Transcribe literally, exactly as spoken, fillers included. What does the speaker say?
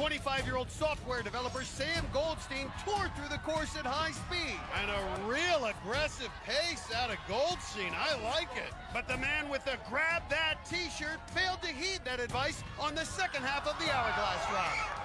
twenty-five-year-old software developer Sam Goldstein tore through the course at high speed. And a real aggressive pace out of Goldstein. I like it. But the man with the grab that t-shirt failed to heed that advice on the second half of the hourglass drop.